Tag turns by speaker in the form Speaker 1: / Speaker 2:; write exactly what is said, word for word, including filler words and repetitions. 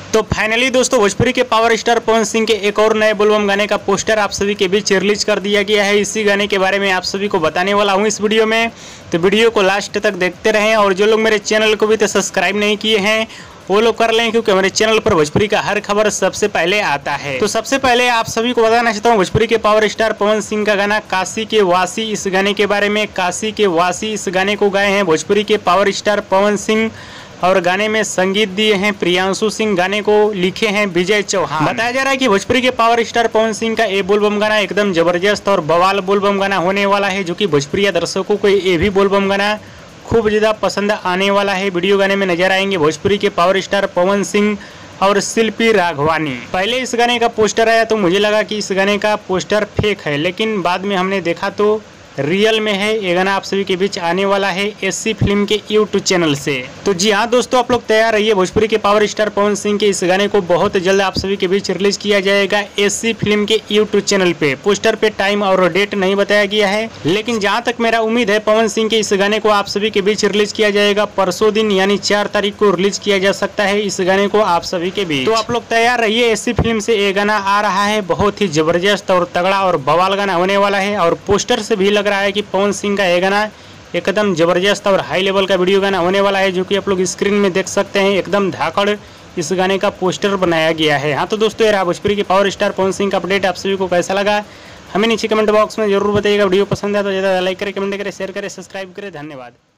Speaker 1: तो फाइनली दोस्तों भोजपुरी के पावर स्टार पवन सिंह के एक और नए बोलबम गाने का पोस्टर आप सभी के बीच रिलीज कर दिया गया है। इसी गाने के बारे में आप सभी को बताने वाला हूं इस वीडियो में, तो वीडियो को लास्ट तक देखते रहें। और जो लोग मेरे चैनल को भी तो सब्सक्राइब नहीं किए हैं वो लोग कर लें, क्योंकि हमारे चैनल पर भोजपुरी का हर खबर सबसे पहले आता है। तो सबसे पहले आप सभी को बताना चाहता हूँ भोजपुरी के पावर स्टार पवन सिंह का गाना काशी के वासी, इस गाने के बारे में। काशी के वासी इस गाने को गाए हैं भोजपुरी के पावर स्टार पवन सिंह और गाने में संगीत दिए हैं प्रियांशु सिंह, गाने को लिखे हैं विजय चौहान। बताया जा रहा है कि भोजपुरी के पावर स्टार पवन सिंह का ये बोलबम गाना एकदम जबरदस्त और बवाल बोलबम गाना होने वाला है, जो कि भोजपुरी दर्शकों को ये भी बोलबम गाना खूब ज़्यादा पसंद आने वाला है। वीडियो गाने में नजर आएंगे भोजपुरी के पावर स्टार पवन सिंह और शिल्पी राघवानी। पहले इस गाने का पोस्टर आया तो मुझे लगा कि इस गाने का पोस्टर फेक है, लेकिन बाद में हमने देखा तो रियल में है। ये गाना आप सभी के बीच आने वाला है एससी फिल्म के यूट्यूब चैनल से। तो जी हाँ दोस्तों, आप लोग तैयार रहिए। भोजपुरी के पावर स्टार पवन सिंह के इस गाने को बहुत जल्द आप सभी के बीच रिलीज किया जाएगा एससी फिल्म के यूट्यूब चैनल पे। पोस्टर पे टाइम और डेट नहीं बताया गया है, लेकिन जहाँ तक मेरा उम्मीद है पवन सिंह के इस गाने को आप सभी के बीच रिलीज किया जाएगा परसों दिन, यानी चार तारीख को रिलीज किया जा सकता है इस गाने को आप सभी के बीच। तो आप लोग तैयार रहिए, एससी फिल्म से ये गाना आ रहा है। बहुत ही जबरदस्त और तगड़ा और बवाल गाना होने वाला है, और पोस्टर से भी लग रहा है कि पवन सिंह का ये गाना एकदम जबरदस्त और हाई लेवल का वीडियो गाना होने वाला है, जो कि आप लोग स्क्रीन में देख सकते हैं। एकदम धाकड़ इस गाने का पोस्टर बनाया गया है। हाँ तो दोस्तों, ये रहा भोजपुरी के पावर स्टार पवन सिंह का अपडेट। आप सभी को कैसा लगा हमें नीचे कमेंट बॉक्स में जरूर बताइएगा। वीडियो पसंद है तो ज़्यादा लाइक करें, कमेंट करें, शेयर करें, सब्सक्राइब करें। धन्यवाद।